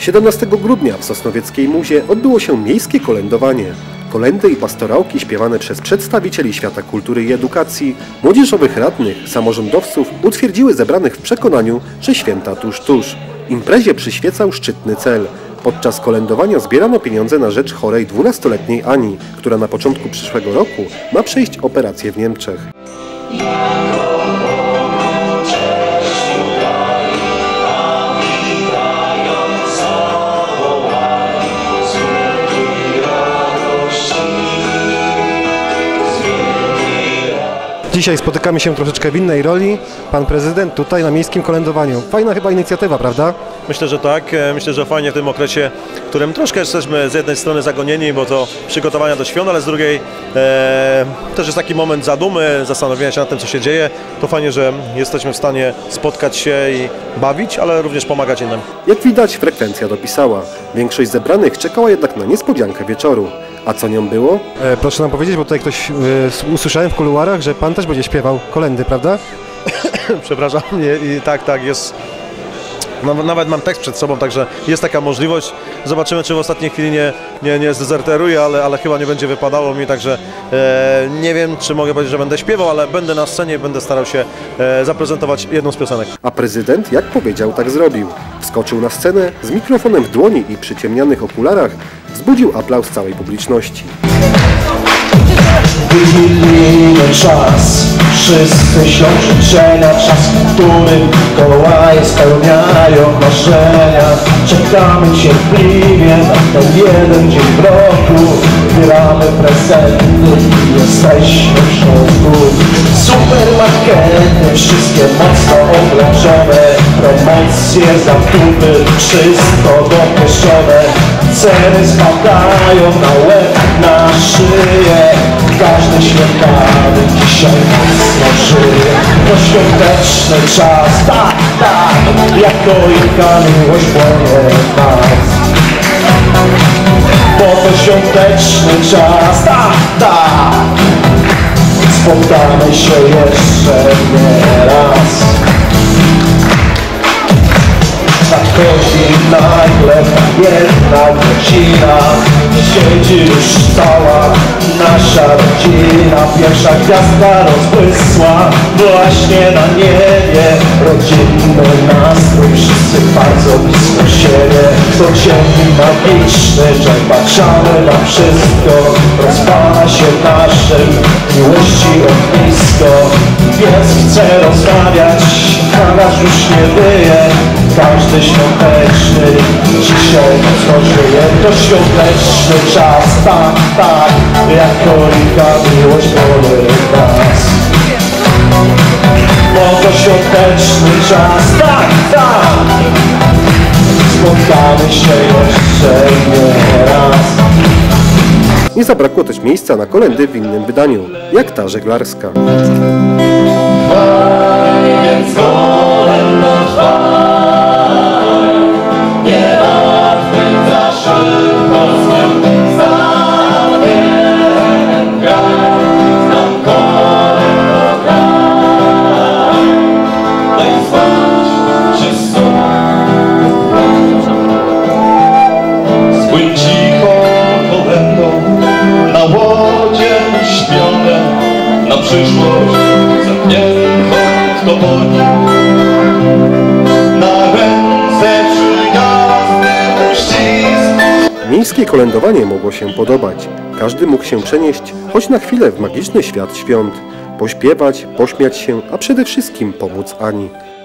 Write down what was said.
17 grudnia w Sosnowieckiej Muzie odbyło się miejskie kolędowanie. Kolędy i pastorałki śpiewane przez przedstawicieli świata kultury i edukacji, młodzieżowych radnych, samorządowców utwierdziły zebranych w przekonaniu, że święta tuż. Imprezie przyświecał szczytny cel. Podczas kolędowania zbierano pieniądze na rzecz chorej 12-letniej Ani, która na początku przyszłego roku ma przejść operację w Niemczech. Dzisiaj spotykamy się troszeczkę w innej roli. Pan prezydent tutaj na miejskim kolędowaniu. Fajna chyba inicjatywa, prawda? Myślę, że tak. Myślę, że fajnie w tym okresie, w którym troszkę jesteśmy z jednej strony zagonieni, bo to przygotowania do świąt, ale z drugiej też jest taki moment zadumy, zastanowienia się nad tym, co się dzieje. To fajnie, że jesteśmy w stanie spotkać się i bawić, ale również pomagać innym. Jak widać, frekwencja dopisała. Większość zebranych czekała jednak na niespodziankę wieczoru. A co nią było? Proszę nam powiedzieć, bo tutaj ktoś usłyszałem w kuluarach, że pan też będzie śpiewał kolędy, prawda? Przepraszam, tak, jest. Nawet mam tekst przed sobą, także jest taka możliwość. Zobaczymy, czy w ostatniej chwili nie zdezerteruję, ale chyba nie będzie wypadało mi, także nie wiem, czy mogę powiedzieć, że będę śpiewał, ale będę na scenie i będę starał się zaprezentować jedną z piosenek. A prezydent, jak powiedział, tak zrobił. Wskoczył na scenę z mikrofonem w dłoni i przy ciemnianych okularach wzbudził aplauz całej publiczności. Wymienimy czas, wszyscy ślą życzenia, czas, w którym Mikołaje spełniają marzenia. Czekamy cierpliwie na ten jeden dzień w roku, zbieramy prezenty i jesteśmy w szoku. Supermarkety, wszystkie mocno oblężone, promocje, zakupy, wszystko dopieszone. Ceny spadają na łeb, na szyję. Każdy świętany dzisiaj mocno żyje. To świąteczny czas, tak, jak choinka miłość płonie w nas. Bo to świąteczny czas, tak, spotkamy się jeszcze nie raz. Nadchodzi nagle jedna godzina, siedzi już cała nasza rodzina. Pierwsza gwiazdka rozbłysła właśnie na niebie. Rodzinny nastrój, wszyscy bardzo blisko siebie. To dzień magiczny, że patrzamy na wszystko. Rozpala się w naszym miłości ognisko. Pies chce rozmawiać, kalarz już nie wyje. Każdy świąteczny dzisiaj mocno żyje. To świąteczny czas, tak, jak choinka miłość płonie w nas. Bo to świąteczny czas, tak, spotkamy się jeszcze nie raz. Nie zabrakło też miejsca na kolędy w innym wydaniu, jak ta żeglarska. Więc kolęda trwa. Przyszłość zamkniętą w toporni. Na ręce przyjazny uścisk. Miejskie kolędowanie mogło się podobać. Każdy mógł się przenieść choć na chwilę w magiczny świat świąt. Pośpiewać, pośmiać się, a przede wszystkim pomóc Ani.